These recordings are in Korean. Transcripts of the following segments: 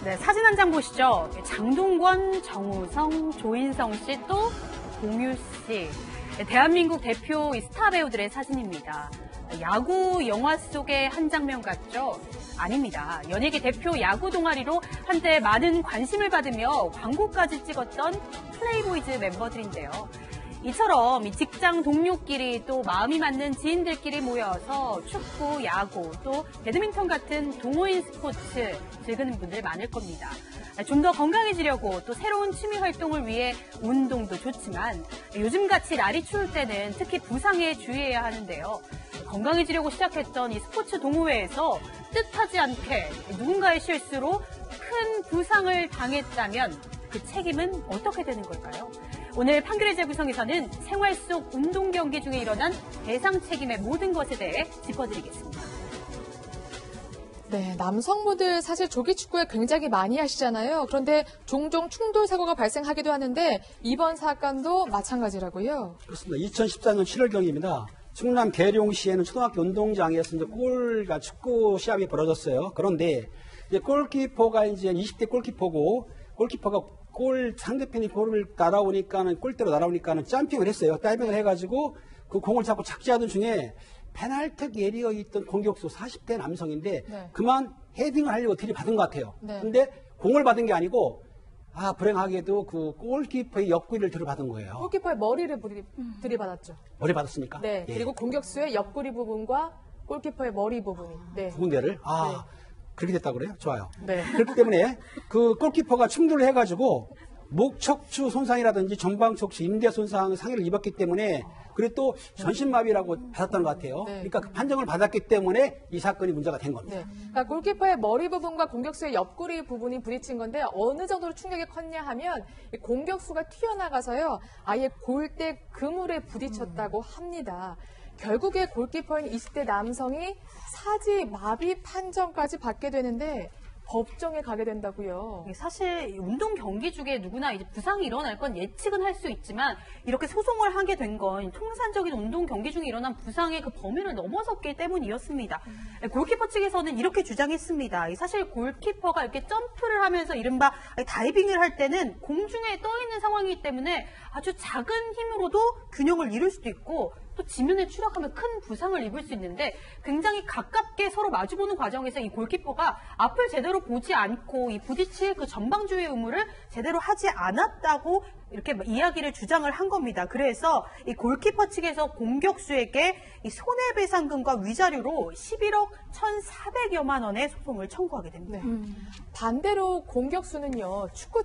네, 사진 한 장 보시죠. 장동건, 정우성, 조인성 씨, 또 공유 씨. 대한민국 대표 스타 배우들의 사진입니다. 야구 영화 속의 한 장면 같죠? 아닙니다. 연예계 대표 야구 동아리로 한때 많은 관심을 받으며 광고까지 찍었던 플레이보이즈 멤버들인데요. 이처럼 직장 동료끼리 또 마음이 맞는 지인들끼리 모여서 축구, 야구, 또 배드민턴 같은 동호인 스포츠 즐기는 분들 많을 겁니다. 좀 더 건강해지려고 또 새로운 취미 활동을 위해 운동도 좋지만 요즘같이 날이 추울 때는 특히 부상에 주의해야 하는데요. 건강해지려고 시작했던 이 스포츠 동호회에서 뜻하지 않게 누군가의 실수로 큰 부상을 당했다면 그 책임은 어떻게 되는 걸까요? 오늘 판결의 재구성에서는 생활 속 운동 경기 중에 일어난 배상 책임의 모든 것에 대해 짚어드리겠습니다. 네, 남성분들 사실 조기 축구에 굉장히 많이 하시잖아요. 그런데 종종 충돌 사고가 발생하기도 하는데 이번 사건도 마찬가지라고요. 그렇습니다. 2014년 7월경입니다. 충남 계룡시에는 초등학교 운동장에서 이제 축구 시합이 벌어졌어요. 그런데 이제 골키퍼가 이제 20대 골키퍼고 골키퍼가 상대편이 골을 날아오니까는 골대로 날아오니까는 점핑을 했어요. 다이빙을 해가지고 그 공을 잡고 착지하던 중에 페널티 에리어에 있던 공격수 40대 남성인데 네. 그만 헤딩을 하려고 들이받은 것 같아요. 네. 근데 공을 받은 게 아니고 불행하게도 그 골키퍼의 옆구리를 들이받은 거예요. 골키퍼의 머리를 들이받았죠. 머리 받았습니까? 네. 예. 그리고 공격수의 옆구리 부분과 골키퍼의 머리 부분이. 네. 두 군데를. 네. 그렇게 됐다고 그래요? 좋아요. 네. 그렇기 때문에 그 골키퍼가 충돌을 해가지고 목 척추 손상이라든지 전방 척추 임대 손상 상해를 입었기 때문에 그리고 또 전신마비라고 받았다는 것 같아요. 네. 그러니까 그 판정을 받았기 때문에 이 사건이 문제가 된 겁니다. 네. 그러니까 골키퍼의 머리 부분과 공격수의 옆구리 부분이 부딪힌 건데 어느 정도로 충격이 컸냐 하면 공격수가 튀어나가서요. 아예 골대 그물에 부딪혔다고 합니다. 결국에 골키퍼인 20대 남성이 사지 마비 판정까지 받게 되는데 법정에 가게 된다고요. 사실 운동 경기 중에 누구나 이제 부상이 일어날 건 예측은 할 수 있지만 이렇게 소송을 하게 된 건 통산적인 운동 경기 중에 일어난 부상의 그 범위를 넘어섰기 때문이었습니다. 골키퍼 측에서는 이렇게 주장했습니다. 사실 골키퍼가 이렇게 점프를 하면서 이른바 다이빙을 할 때는 공중에 떠 있는 상황이기 때문에 아주 작은 힘으로도 균형을 잃을 수도 있고 또 지면에 추락하면 큰 부상을 입을 수 있는데 굉장히 가깝게 서로 마주보는 과정에서 이 골키퍼가 앞을 제대로 보지 않고 이 부딪힐 그 전방주의 의무를 제대로 하지 않았다고 이렇게 이야기를 주장을 한 겁니다. 그래서 이 골키퍼 측에서 공격수에게 이 손해배상금과 위자료로 11억 1,400여만 원의 소송을 청구하게 됩니다. 네. 반대로 공격수는요. 축구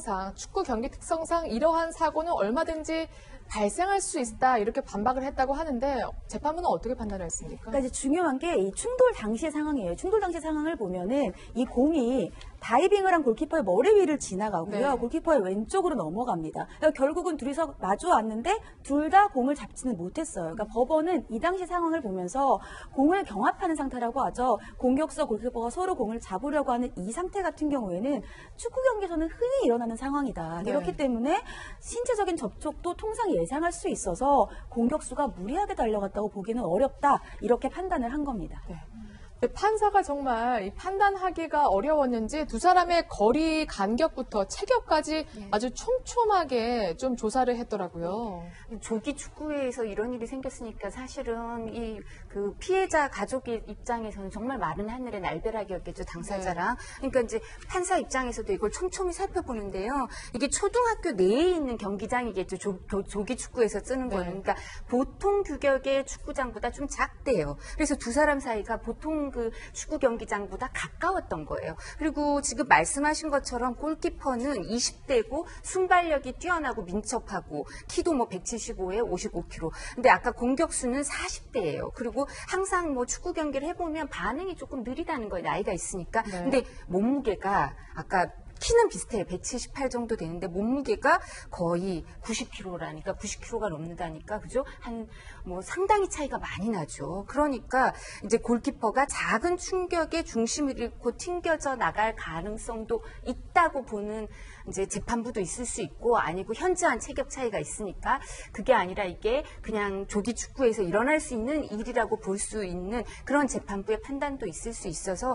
경기 특성상 이러한 사고는 얼마든지 발생할 수 있다 이렇게 반박을 했다고 하는데 재판부는 어떻게 판단을 했습니까? 그러니까 이제 중요한 게 이 충돌 당시의 상황이에요. 충돌 당시 상황을 보면은 이 공이 다이빙을 한 골키퍼의 머리 위를 지나가고요. 네. 골키퍼의 왼쪽으로 넘어갑니다. 그러니까 결국은 둘이서 마주 왔는데 둘 다 공을 잡지는 못했어요. 그러니까 법원은 이 당시 상황을 보면서 공을 경합하는 상태라고 하죠. 공격수와 골키퍼가 서로 공을 잡으려고 하는 이 상태 같은 경우에는 축구 경기에서는 흔히 일어나는 상황이다. 네. 그렇기 때문에 신체적인 접촉도 통상 예상할 수 있어서 공격수가 무리하게 달려갔다고 보기는 어렵다. 이렇게 판단을 한 겁니다. 네. 판사가 정말 판단하기가 어려웠는지 두 사람의 거리 간격부터 체격까지 아주 촘촘하게 좀 조사를 했더라고요. 조기 축구회에서 이런 일이 생겼으니까 사실은 그 피해자 가족의 입장에서는 정말 마른 하늘의 날벼락이었겠죠, 당사자랑. 네. 그러니까 이제 판사 입장에서도 이걸 촘촘히 살펴보는데요. 이게 초등학교 내에 있는 경기장이겠죠, 조기 축구에서 쓰는 거예요. 그러니까 보통 규격의 축구장보다 좀 작대요. 그래서 두 사람 사이가 보통 그 축구 경기장보다 가까웠던 거예요. 그리고 지금 말씀하신 것처럼 골키퍼는 20대고 순발력이 뛰어나고 민첩하고 키도 뭐 175에 55kg. 근데 아까 공격수는 40대예요. 그리고 항상 뭐 축구 경기를 해보면 반응이 조금 느리다는 거예요. 나이가 있으니까. 네. 근데 몸무게가 아까 키는 비슷해요. 178 정도 되는데 몸무게가 거의 90kg라니까 90kg가 넘는다니까 그죠? 뭐 상당히 차이가 많이 나죠. 그러니까 이제 골키퍼가 작은 충격에 중심을 잃고 튕겨져 나갈 가능성도 있다고 보는 이제 재판부도 있을 수 있고 아니고 현저한 체격 차이가 있으니까 그게 아니라 이게 그냥 조기 축구에서 일어날 수 있는 일이라고 볼 수 있는 그런 재판부의 판단도 있을 수 있어서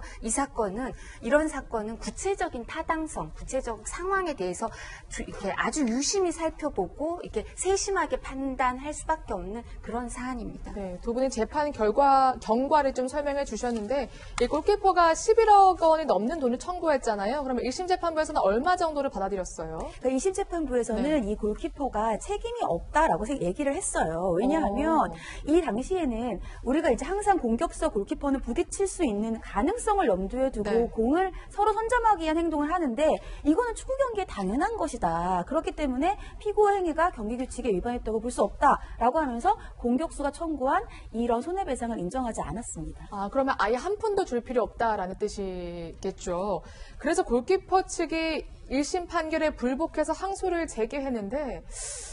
이런 사건은 구체적인 타당성, 구체적 상황에 대해서 이렇게 아주 유심히 살펴보고 이렇게 세심하게 판단할 수밖에 없는 그런 사안입니다. 네, 두 분이 재판 경과를 좀 설명해 주셨는데 이 골키퍼가 11억 원이 넘는 돈을 청구했잖아요. 그러면 1심 재판부에서는 얼마 정도를 받아들였어요? 그러니까 2심 재판부에서는 이 골키퍼가 책임이 없다라고 얘기를 했어요. 왜냐하면 이 당시에는 우리가 이제 항상 공격수 골키퍼는 부딪힐 수 있는 가능성을 염두에 두고 공을 서로 선점하기 위한 행동을 하는데 이거는 축구 경기에 당연한 것이다. 그렇기 때문에 피고의 행위가 경기 규칙에 위반했다고 볼 수 없다라고 하면서 공격수가 청구한 이런 손해배상을 인정하지 않았습니다. 아, 그러면 아예 한 푼도 줄 필요 없다라는 뜻이겠죠. 그래서 골키퍼 측이 1심 판결에 불복해서 항소를 제기했는데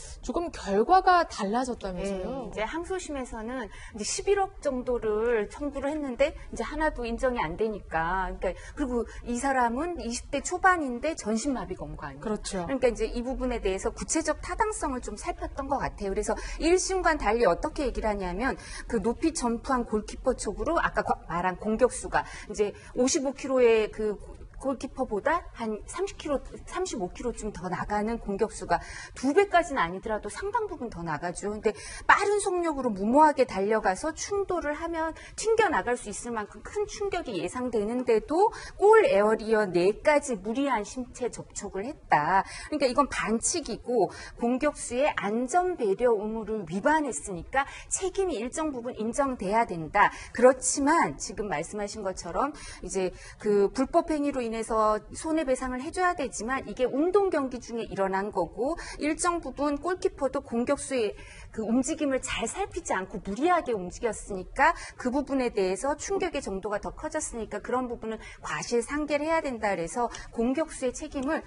조금 결과가 달라졌다면서요? 네, 이제 항소심에서는 이제 11억 정도를 청구를 했는데 이제 하나도 인정이 안 되니까 그리고 이 사람은 20대 초반인데 전신마비가 온 거 아니에요? 그렇죠. 그러니까 이제 이 부분에 대해서 구체적 타당성을 좀 살폈던 것 같아요. 그래서 1심과는 달리 어떻게 얘기를 하냐면 그 높이 점프한 골키퍼 쪽으로 아까 말한 공격수가 이제 55kg의 그 골키퍼보다 한 30kg, 35kg쯤 더 나가는 공격수가 2배까지는 아니더라도 상당 부분 더 나가죠. 근데 빠른 속력으로 무모하게 달려가서 충돌을 하면 튕겨나갈 수 있을 만큼 큰 충격이 예상되는데도 골 에어리어 4까지 무리한 신체 접촉을 했다. 그러니까 이건 반칙이고 공격수의 안전 배려 의무를 위반했으니까 책임이 일정 부분 인정돼야 된다. 그렇지만 지금 말씀하신 것처럼 이제 그 불법 행위로 인해서 손해배상을 해줘야 되지만 이게 운동 경기 중에 일어난 거고 일정 부분 골키퍼도 공격수의 그 움직임을 잘 살피지 않고 무리하게 움직였으니까 그 부분에 대해서 충격의 정도가 더 커졌으니까 그런 부분은 과실상계를 해야 된다 그래서 공격수의 책임을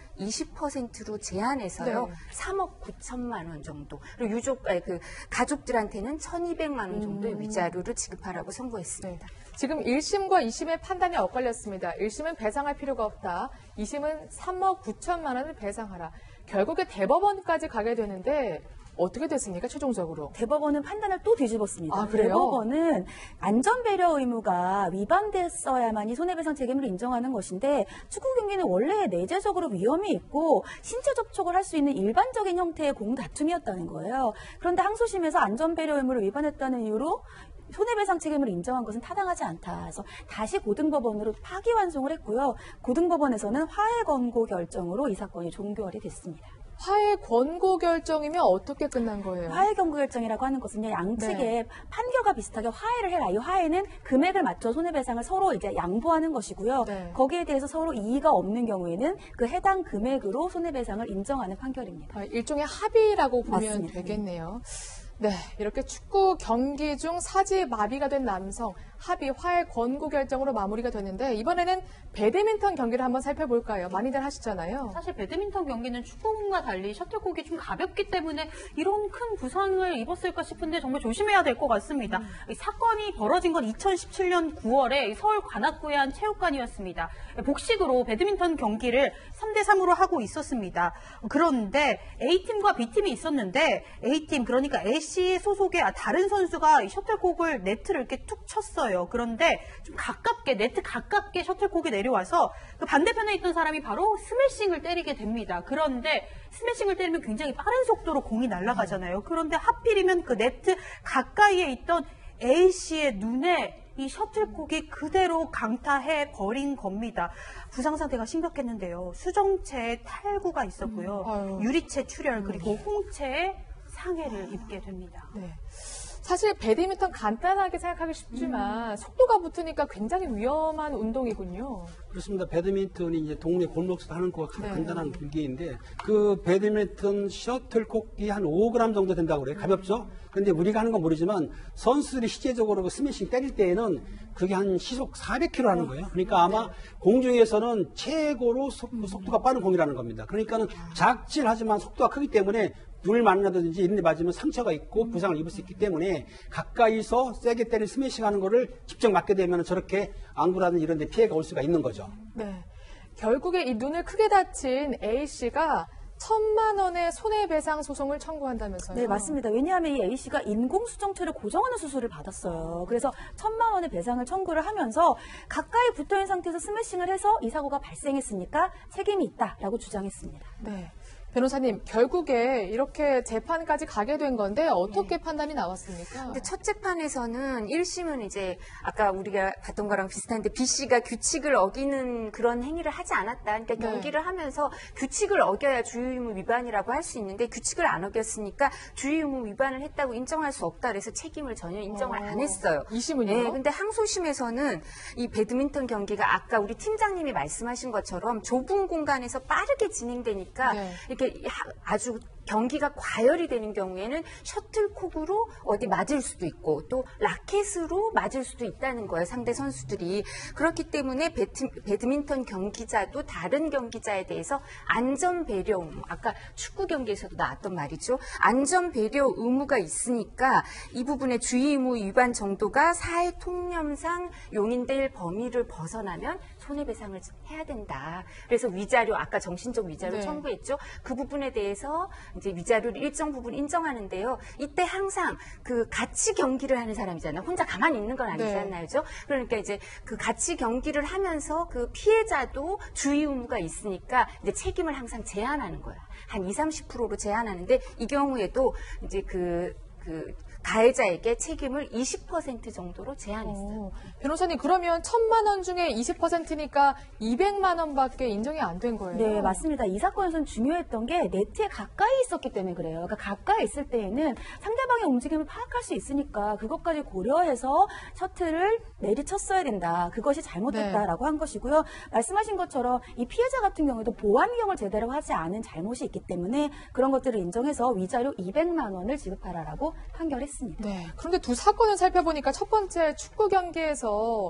20%로 제한해서요. 3억 9천만 원 정도 그리고 그 가족들한테는 1,200만 원 정도의 위자료를 지급하라고 선고했습니다. 지금 1심과 2심의 판단이 엇갈렸습니다. 1심은 배상할 필요가 없다. 2심은 3억 9천만 원을 배상하라. 결국에 대법원까지 가게 되는데 어떻게 됐습니까? 최종적으로. 대법원은 판단을 또 뒤집었습니다. 아, 그래요? 대법원은 안전배려 의무가 위반됐어야만이 손해배상 책임을 인정하는 것인데 축구 경기는 원래 내재적으로 위험이 있고 신체 접촉을 할 수 있는 일반적인 형태의 공다툼이었다는 거예요. 그런데 항소심에서 안전배려 의무를 위반했다는 이유로 손해배상 책임을 인정한 것은 타당하지 않다. 그래서 다시 고등법원으로 파기환송을 했고요. 고등법원에서는 화해 권고 결정으로 이 사건이 종결이 됐습니다. 화해 권고 결정이면 어떻게 끝난 거예요? 화해 권고 결정이라고 하는 것은요, 양측의 판결과 비슷하게 화해를 해라. 이 화해는 금액을 맞춰 손해배상을 서로 이제 양보하는 것이고요. 거기에 대해서 서로 이의가 없는 경우에는 그 해당 금액으로 손해배상을 인정하는 판결입니다. 일종의 합의라고 보면 맞습니다. 되겠네요. 네, 이렇게 축구 경기 중 사지 마비가 된 남성 합의 화해 권고 결정으로 마무리가 됐는데 이번에는 배드민턴 경기를 한번 살펴볼까요? 많이들 하시잖아요. 사실 배드민턴 경기는 축구공과 달리 셔틀콕이 좀 가볍기 때문에 이런 큰 부상을 입었을까 싶은데 정말 조심해야 될 것 같습니다. 이 사건이 벌어진 건 2017년 9월에 서울 관악구의 한 체육관이었습니다. 복식으로 배드민턴 경기를 3대3으로 하고 있었습니다. 그런데 A팀과 B팀이 있었는데 A팀 그러니까 A씨 소속의 다른 선수가 셔틀콕을 네트를 이렇게 툭 쳤어요. 그런데 좀 가깝게 네트 가깝게 셔틀콕이 내려와서 그 반대편에 있던 사람이 바로 스매싱을 때리게 됩니다. 그런데 스매싱을 때리면 굉장히 빠른 속도로 공이 날아가잖아요. 그런데 하필이면 그 네트 가까이에 있던 A씨의 눈에 이 셔틀콕이 그대로 강타해 버린 겁니다. 부상 상태가 심각했는데요. 수정체에 탈구가 있었고요. 유리체 출혈 그리고 홍채에 상해를 입게 됩니다. 네. 사실 배드민턴 간단하게 생각하기 쉽지만 속도가 붙으니까 굉장히 위험한 운동이군요. 그렇습니다. 배드민턴이 이제 동네 골목에서 하는 거 네. 간단한 경기인데 그 배드민턴 셔틀콕이 한 5g 정도 된다고 그래요. 가볍죠? 그런데 우리가 하는 건 모르지만 선수들이 실제적으로 그 스매싱 때릴 때에는 그게 한 시속 400km 하는 거예요. 그러니까 아마 공중에서는 최고로 속도가 빠른 공이라는 겁니다. 그러니까는 작질하지만 속도가 크기 때문에 불 만나든지 이런 데 맞으면 상처가 있고 부상을 입을 수 있기 때문에 가까이서 세게 때리는 스매싱 하는 거를 직접 맞게 되면 저렇게 안구라든지 이런 데 피해가 올 수가 있는 거죠. 네. 결국에 이 눈을 크게 다친 A씨가 1,000만 원의 손해배상 소송을 청구한다면서요? 네, 맞습니다. 왜냐하면 이 A씨가 인공수정체를 고정하는 수술을 받았어요. 그래서 1,000만 원의 배상을 청구를 하면서 가까이 붙어있는 상태에서 스매싱을 해서 이 사고가 발생했으니까 책임이 있다라고 주장했습니다. 네. 변호사님, 결국에 이렇게 재판까지 가게 된 건데 어떻게 판단이 나왔습니까? 근데 첫 재판에서는 1심은 이제 아까 우리가 봤던 거랑 비슷한데 B씨가 규칙을 어기는 그런 행위를 하지 않았다. 그러니까 경기를 하면서 규칙을 어겨야 주의의무 위반이라고 할 수 있는데 규칙을 안 어겼으니까 주의의무 위반을 했다고 인정할 수 없다. 그래서 책임을 전혀 인정을 안 했어요. 2심은요? 네, 근데 항소심에서는 이 배드민턴 경기가 아까 우리 팀장님이 말씀하신 것처럼 좁은 공간에서 빠르게 진행되니까 네. 이렇게 아주 경기가 과열이 되는 경우에는 셔틀콕으로 어디 맞을 수도 있고 또 라켓으로 맞을 수도 있다는 거예요. 상대 선수들이. 그렇기 때문에 배드민턴 경기자도 다른 경기자에 대해서 안전 배려 의무, 아까 축구 경기에서도 나왔던 말이죠. 안전 배려 의무가 있으니까 이 부분의 주의 의무 위반 정도가 사회 통념상 용인될 범위를 벗어나면 손해배상을 해야 된다. 그래서 위자료, 아까 정신적 위자료 네. 청구했죠. 그 부분에 대해서 이제 위자료를 일정 부분 인정하는데요. 이때 항상 그 같이 경기를 하는 사람이잖아요. 혼자 가만히 있는 건 아니잖아요. 네. 그러니까 이제 그 같이 경기를 하면서 그 피해자도 주의 의무가 있으니까 이제 책임을 항상 제한하는 거야. 한 20-30%로 제한하는데 이 경우에도 이제 그 가해자에게 책임을 20% 정도로 제한했어요. 변호사님, 그러면 1,000만 원 중에 20%니까 200만 원밖에 인정이 안 된 거예요? 네, 맞습니다. 이 사건에서는 중요했던 게 네트에 가까이 있었기 때문에 그래요. 그러니까 가까이 있을 때에는 상대방의 움직임을 파악할 수 있으니까 그것까지 고려해서 셔틀을 내리쳤어야 된다. 그것이 잘못됐다라고 한 것이고요. 말씀하신 것처럼 이 피해자 같은 경우에도 보안경을 제대로 하지 않은 잘못이 있기 때문에 그런 것들을 인정해서 위자료 200만 원을 지급하라라고 판결했습니다. 네. 그런데 두 사건을 살펴보니까 첫 번째 축구 경기에서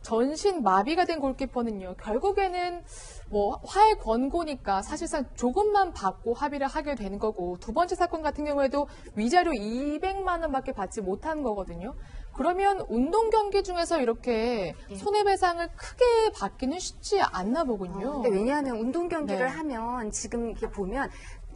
전신 마비가 된 골키퍼는요. 결국에는 뭐 화해 권고니까 사실상 조금만 받고 합의를 하게 되는 거고 두 번째 사건 같은 경우에도 위자료 200만 원밖에 받지 못한 거거든요. 그러면 운동 경기 중에서 이렇게 손해배상을 크게 받기는 쉽지 않나 보군요. 근데 왜냐하면 운동 경기를 네. 하면 지금 이렇게 보면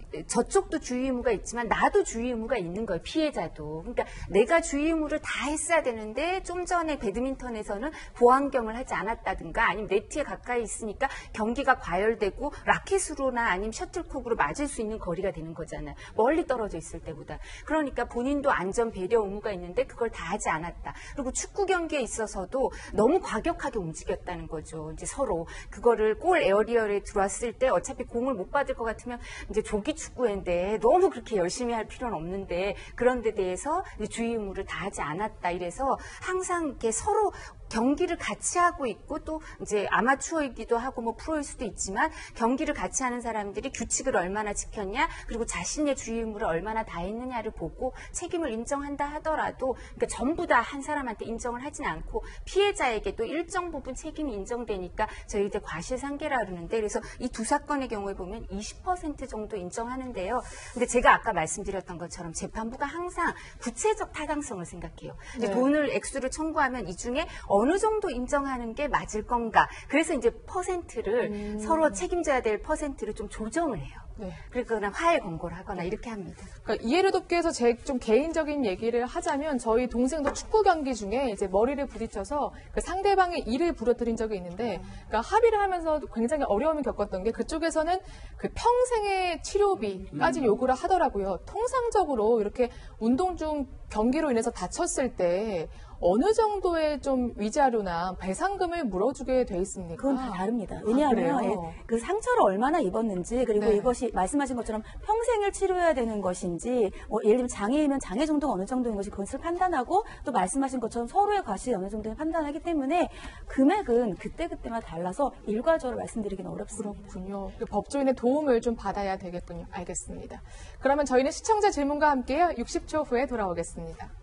저쪽도 주의 의무가 있지만 나도 주의 의무가 있는 거예요. 피해자도. 그러니까 내가 주의 의무를 다 했어야 되는데 좀 전에 배드민턴에서는 보안경을 하지 않았다든가 아니면 네트에 가까이 있으니까 경기가 과열되고 라켓으로나 아니면 셔틀콕으로 맞을 수 있는 거리가 되는 거잖아요. 멀리 떨어져 있을 때보다. 그러니까 본인도 안전 배려 의무가 있는데 그걸 다 하지 않았다. 그리고 축구 경기에 있어서도 너무 과격하게 움직였다는 거죠. 이제 서로 그거를 골 에어리어에 들어왔을 때 어차피 공을 못 받을 것 같으면 이제 조기 축구인데 너무 그렇게 열심히 할 필요는 없는데 그런 데 대해서 주의 의무를 다하지 않았다. 이래서 항상 이렇게 서로 경기를 같이 하고 있고 또 이제 아마추어이기도 하고 뭐 프로일 수도 있지만 경기를 같이 하는 사람들이 규칙을 얼마나 지켰냐 그리고 자신의 주의 의무를 얼마나 다했느냐를 보고 책임을 인정한다 하더라도 그러니까 전부 다 한 사람한테 인정을 하진 않고 피해자에게도 일정 부분 책임이 인정되니까 저희 이제 과실상계라 그러는데 그래서 이 두 사건의 경우에 보면 20% 정도 인정하는데요. 근데 제가 아까 말씀드렸던 것처럼 재판부가 항상 구체적 타당성을 생각해요. 이제 네. 돈을 액수를 청구하면 이 중에 어느 정도 인정하는 게 맞을 건가. 그래서 이제 퍼센트를 서로 책임져야 될 퍼센트를 좀 조정을 해요. 네. 그러니까 그냥 화해 권고를 하거나 이렇게 합니다. 그러니까 이해를 돕기 위해서 제 좀 개인적인 얘기를 하자면 저희 동생도 축구 경기 중에 이제 머리를 부딪혀서 그 상대방의 이를 부러뜨린 적이 있는데 그러니까 합의를 하면서 굉장히 어려움을 겪었던 게 그쪽에서는 그 평생의 치료비까지 요구를 하더라고요. 통상적으로 이렇게 운동 중 경기로 인해서 다쳤을 때 어느 정도의 좀 위자료나 배상금을 물어주게 돼 있습니까? 그건 다 다릅니다. 왜냐하면 그래요? 그 상처를 얼마나 입었는지 그리고 네. 이것이 말씀하신 것처럼 평생을 치료해야 되는 것인지 예를 들면 장애이면 장애 정도가 어느 정도인 것이 그것을 판단하고 또 말씀하신 것처럼 서로의 과실이 어느 정도는 판단하기 때문에 금액은 그때그때마다 달라서 일괄적으로 말씀드리기는 어렵습니다. 그렇군요. 그 법조인의 도움을 좀 받아야 되겠군요. 알겠습니다. 그러면 저희는 시청자 질문과 함께요. 60초 후에 돌아오겠습니다.